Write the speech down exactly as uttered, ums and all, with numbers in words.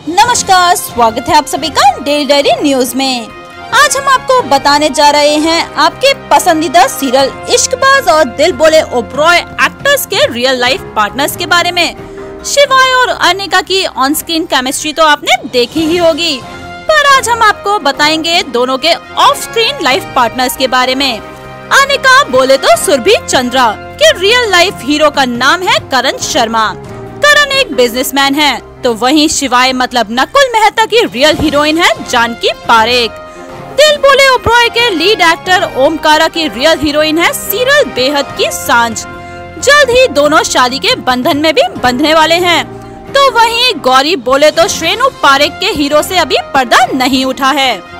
नमस्कार, स्वागत है आप सभी का डेली डायरी न्यूज में। आज हम आपको बताने जा रहे हैं आपके पसंदीदा सीरियल इश्कबाज और Dil Bole Oberoi actors real life लाइफ पार्टनर्स के बारे में। शिवाय और अनिका की ऑन स्क्रीन केमिस्ट्री तो आपने देखी ही होगी, पर आज हम आपको बताएंगे दोनों के ऑफ स्क्रीन लाइफ पार्टनर्स के बारे में। अनिका बोले तो सुरभि चंद्रा के रियल लाइफ हीरो का नाम है करण शर्मा। करण एक बिजनेसमैन है, तो वहीं शिवाय मतलब नकुल मेहता की रियल हीरोइन है जानकी पारेख। दिल बोले ओबरॉय के लीड एक्टर ओमकारा की रियल हीरोइन है सीरियल बेहद की सांझ। जल्द ही दोनों शादी के बंधन में भी बंधने वाले हैं। तो वहीं गौरी बोले तो श्रेनु पारेख के हीरो से अभी पर्दा नहीं उठा है।